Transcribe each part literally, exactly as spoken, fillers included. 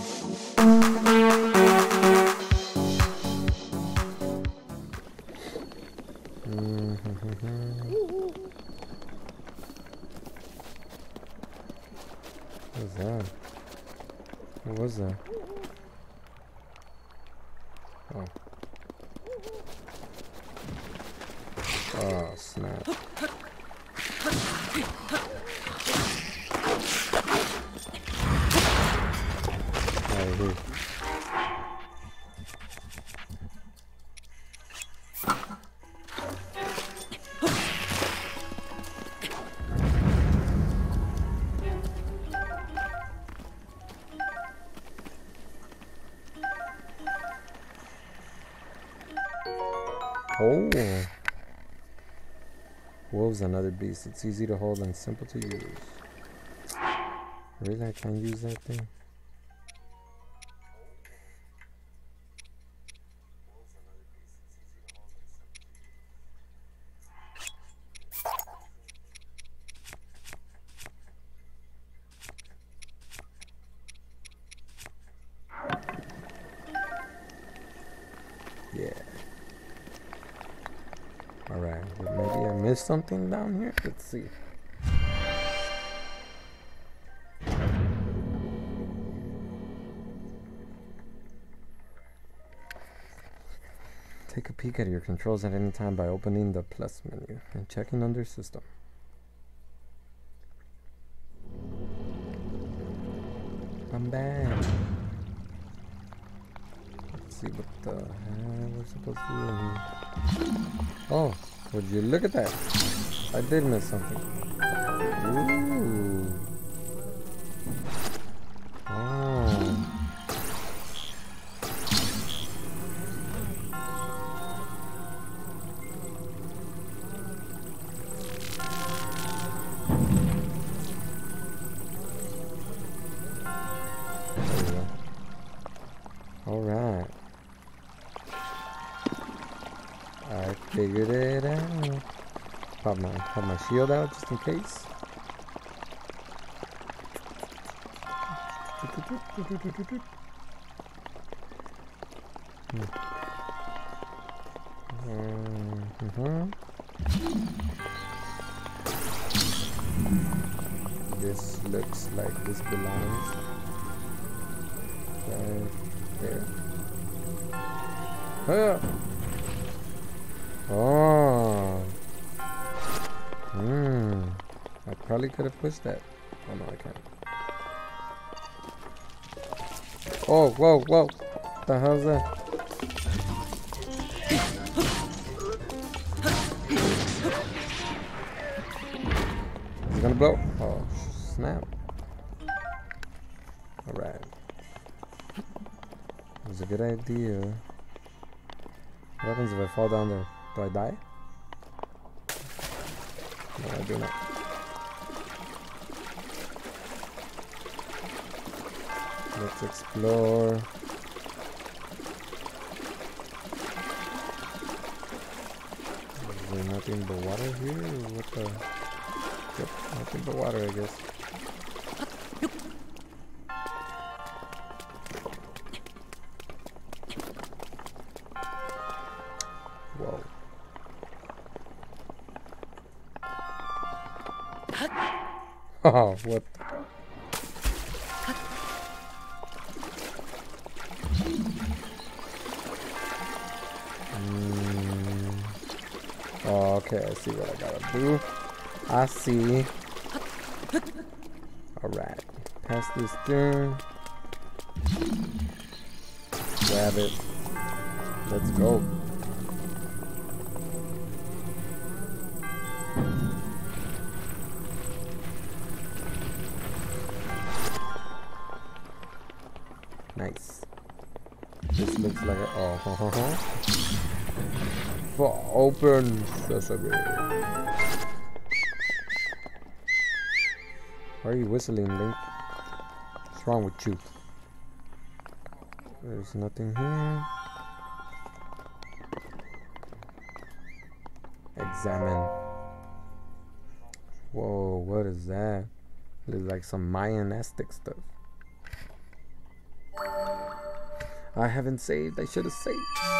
What was that? What was that? Oh. Oh, snap. Right here. Oh. Wolves, another beast. It's easy to hold and simple to use. Really, I can't use that thing? Yeah. Alright, maybe I missed something down here? Let's see. Take a peek at your controls at any time by opening the plus menu and checking under system. I'm back. Let's see what the hell we're supposed to do in here. Oh, would you look at that? I did miss something. Ooh. Oh. Alright. I figured it out. Pop my, pop my shield out just in case. Mm-hmm. This looks like this belongs right there. Ah. Oh. Hmm. I probably could have pushed that. Oh no, I can't. Oh, whoa, whoa. What the hell's that? Is it gonna blow? Oh, snap. Alright. It was a good idea. What happens if I fall down there? Do I die? No, I do not. Let's explore. Is there nothing but water here? Or what the? Yep, nothing but water, I guess. Whoa. Oh, what? Mm. Oh, okay, I see what I gotta do. I see. Alright. Pass this through. Grab it. Let's go. Nice. This looks like a oh ho ho ho. For open sesame. Why are you whistling, Link? What's wrong with you? There's nothing here. Examine. Whoa, what is that? Looks like some Mayan Aztec stuff. I haven't saved. I should have saved.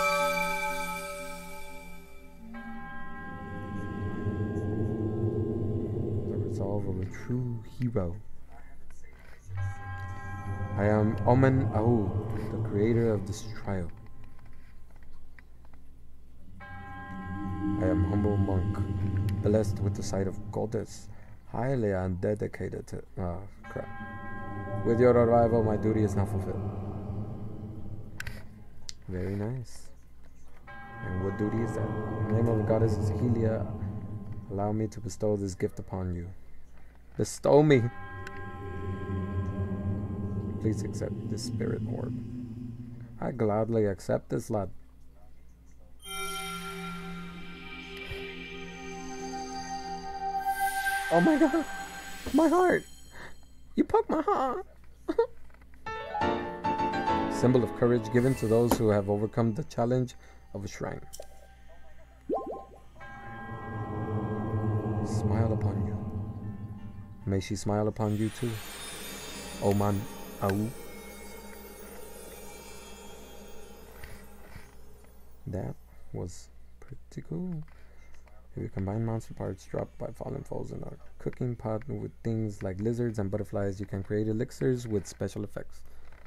The resolve of a true hero. I am Omen Au, the creator of this trial. I am humble monk, blessed with the sight of goddess, highly and dedicated to. Ah, oh, crap. With your arrival, my duty is now fulfilled. Very nice. And what duty is that? In the name of the goddess Helia, allow me to bestow this gift upon you. Bestow me! Please accept this spirit orb. I gladly accept this, lad. Oh my god! My heart! You poked my heart! Symbol of courage given to those who have overcome the challenge of a shrine. Smile upon you. May she smile upon you too. Oman Au. That was pretty cool. If you combine monster parts dropped by fallen foes in a cooking pot with things like lizards and butterflies, you can create elixirs with special effects.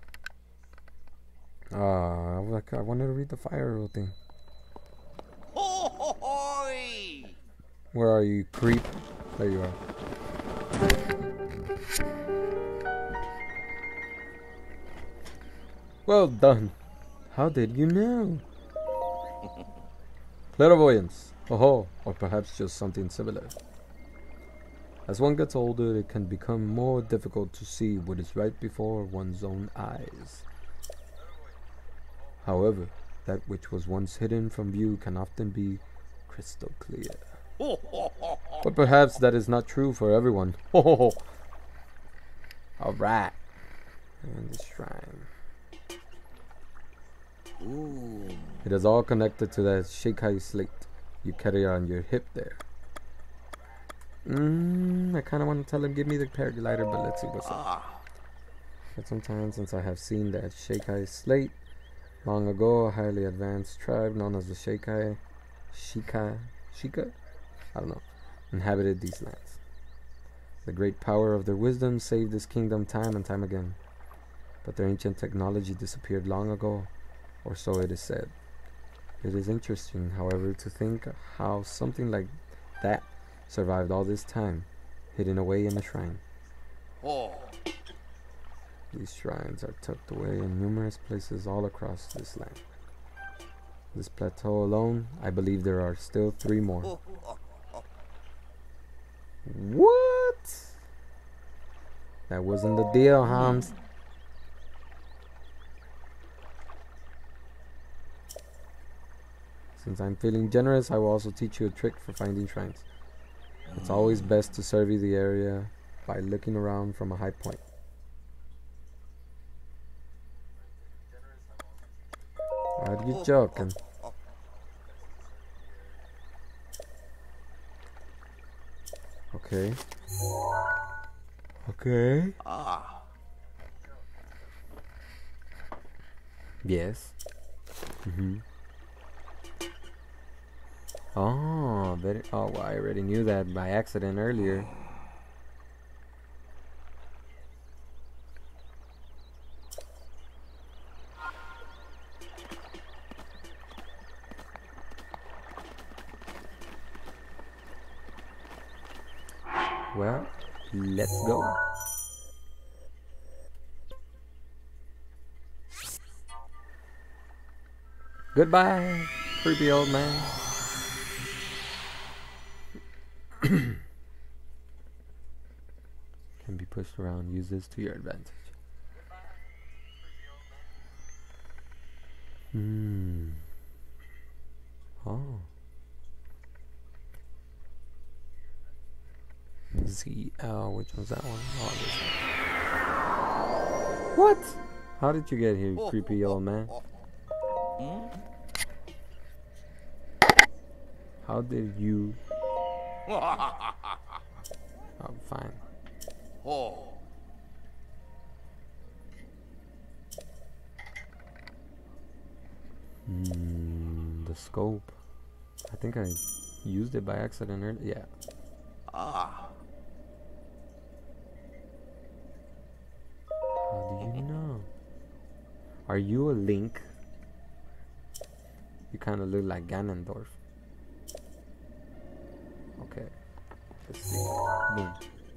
Ah, uh, I wanted to read the fire arrow thing. Where are you, creep? There you are. Well done. How did you know? Clairvoyance. Oh, or perhaps just something similar. As one gets older, it can become more difficult to see what is right before one's own eyes. However, that which was once hidden from view can often be crystal clear. But perhaps that is not true for everyone. Alright. And the shrine. Ooh. It is all connected to that Shekai slate you carry on your hip there. Mm, I kind of want to tell him give me the paraglider, but let's see what's up. But sometimes, since I have seen that Shekai slate long ago, a highly advanced tribe known as the Shekai, Shika, Shika, I don't know, inhabited these lands. The great power of their wisdom saved this kingdom time and time again, but their ancient technology disappeared long ago, or so it is said. It is interesting, however, to think how something like that survived all this time, hidden away in a shrine. Oh. These shrines are tucked away in numerous places all across this land. This plateau alone, I believe there are still three more. What? That wasn't the deal, Hans. Since I'm feeling generous, I will also teach you a trick for finding shrines. It's always best to survey the area by looking around from a high point. Are you joking? Okay. Okay. Ah. Yes. Mm-hmm. Oh, very, oh, well, I already knew that by accident earlier. Well, let's go. Goodbye, creepy old man. Can be pushed around. Use this to your advantage. Hmm. Oh. Z L. Which one's that one? Oh, this one. What? How did you get here, you creepy old man? How did you? Oh, fine. Oh. Mm, the scope. I think I used it by accident earlier. Yeah. Ah. How do you know? Are you a Link? You kind of look like Ganondorf. Okay. Let's see. Boom.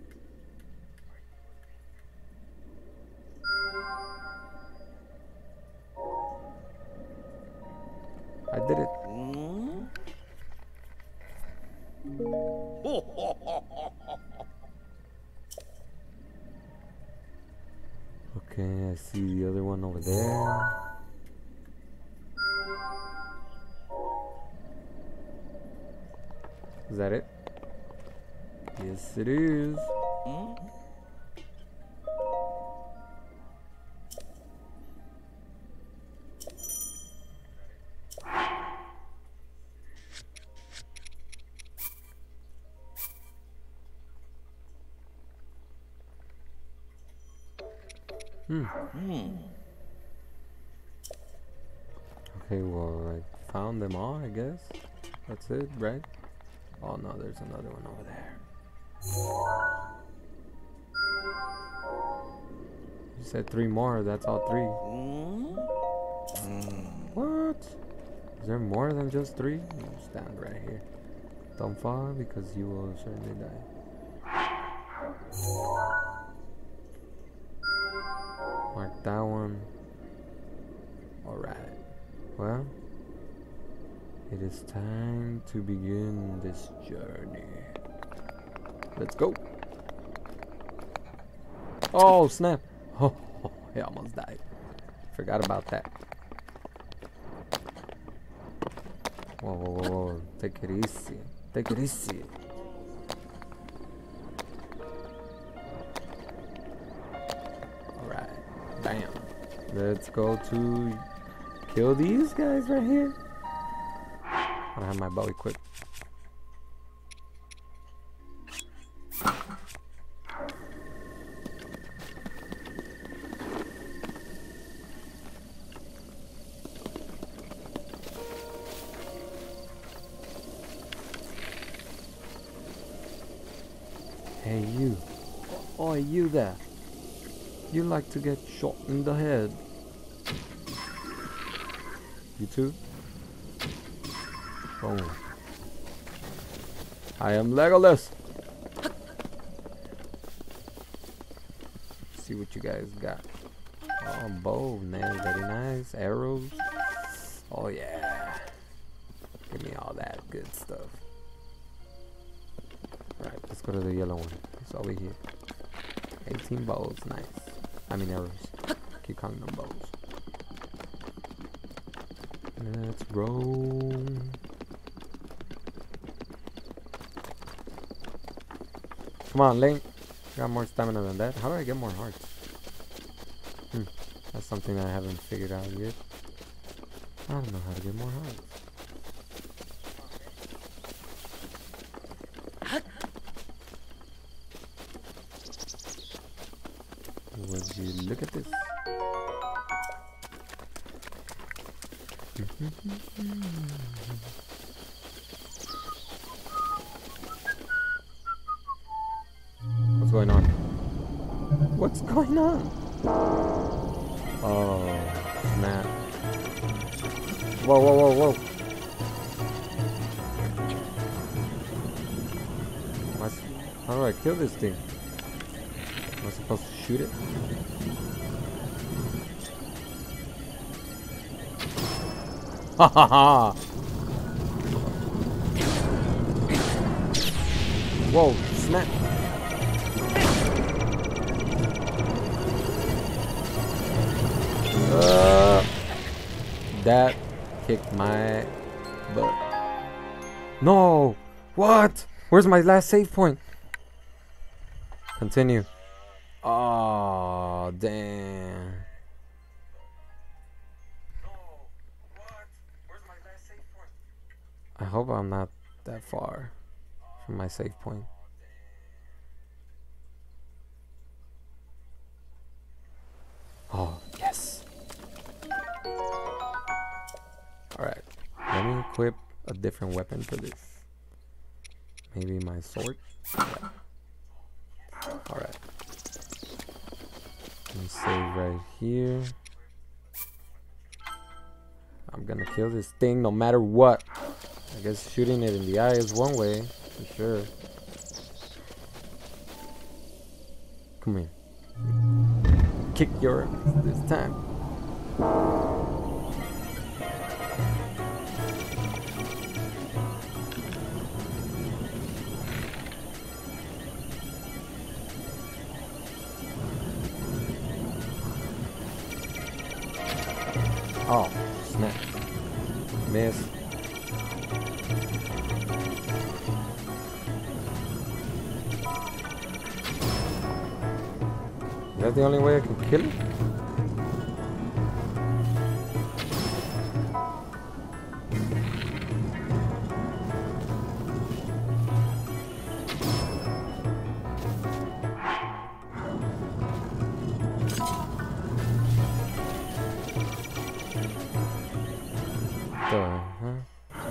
I did it. Mm? Okay, I see the other one over there. Is that it? Yes, it is. Mm? Hmm. Hmm. Okay, well, I found them all, I guess. That's it, right? Oh no, there's another one over there. You said three more, that's all three. Mm? What? Is there more than just three? You stand right here. Don't fall because you will certainly die. Mark that one. Alright. Well, it is time to begin this journey. Let's go. Oh, snap. Oh, he almost died. Forgot about that. Whoa, whoa, whoa, whoa. Take it easy. Take it easy. Alright. Bam. Let's go to kill these guys right here. I don't have my bow equipped. Hey you. Oh, you there. You like to get shot in the head. You too? Boom. I am Legolas. See what you guys got. Oh, bow, man, very nice. Arrows. Oh yeah. Give me all that good stuff. Alright, let's go to the yellow one. It's over here. eighteen bows, nice. I mean arrows. Keep counting them bows. Let's roll. Come on, Link. Got more stamina than that. How do I get more hearts? Hmm. That's something I haven't figured out yet. I don't know how to get more hearts. Would you look at this? What's going on? What's going on? Oh, snap. Whoa, whoa, whoa, whoa. Am I s- How do I kill this thing? Am I supposed to shoot it? Ha ha ha! Whoa, snap! Uh, that kicked my butt. No! What? Where's my last save point? Continue. Oh, damn. I hope I'm not that far from my save point. Oh, yes. equip a different weapon for this. Maybe my sword? Yeah. Alright. Let me save right here. I'm gonna kill this thing no matter what. I guess shooting it in the eye is one way, for sure. Come here. Kick your ass this time. Oh, snap. Miss. Is that the only way I can kill it? Uh-huh.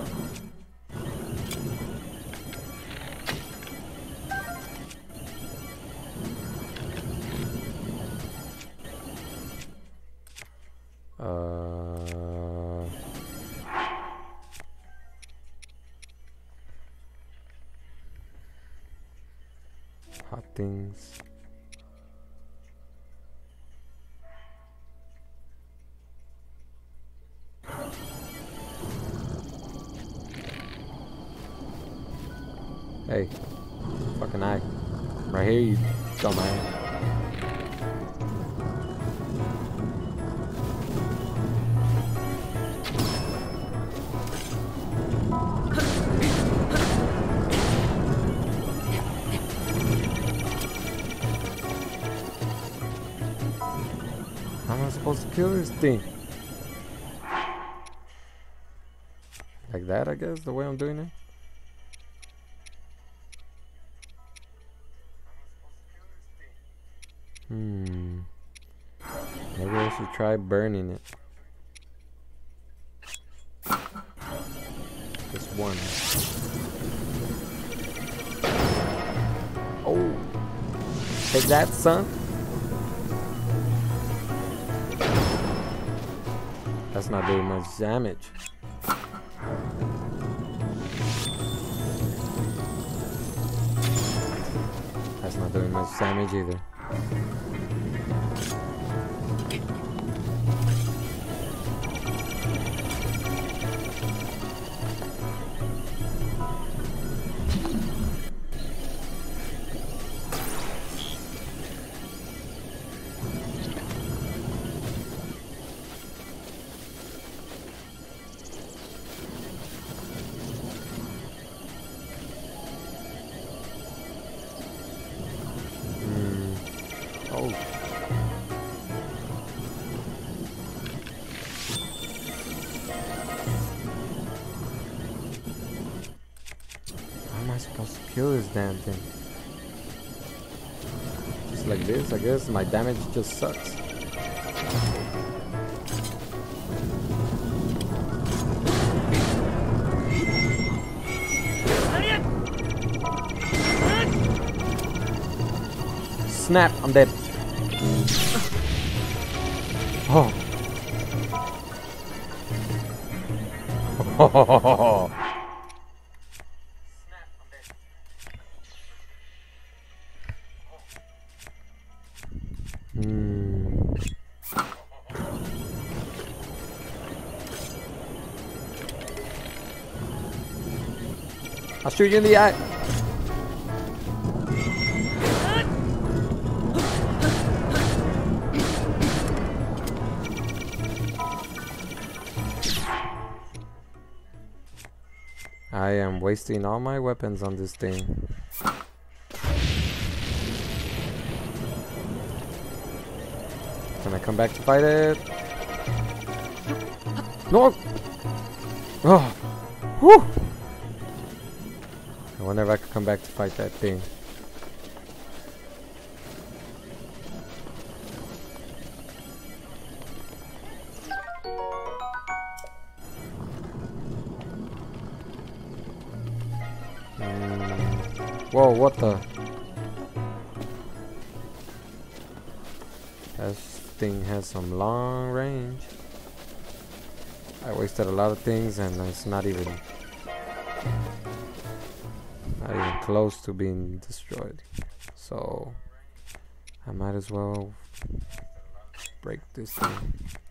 Uh, hot things. Hey, fucking eye. Right here, you dumbass. How am I supposed to kill this thing? Like that, I guess, the way I'm doing it? Hmm. Maybe I should try burning it. Just one. Oh! Take that, son! That's not doing much damage. That's not doing much damage either. Oh. How am I supposed to kill this damn thing? Just like this, I guess. My damage just sucks. Snap, I'm dead. Oh. Oh. Hmm. I'll shoot you in the eye. I am wasting all my weapons on this thing. Can I come back to fight it? No! Oh! Whew! I wonder if I could come back to fight that thing. Whoa, what the? That thing has some long range. I wasted a lot of things and it's not even not even close to being destroyed. So I might as well break this thing.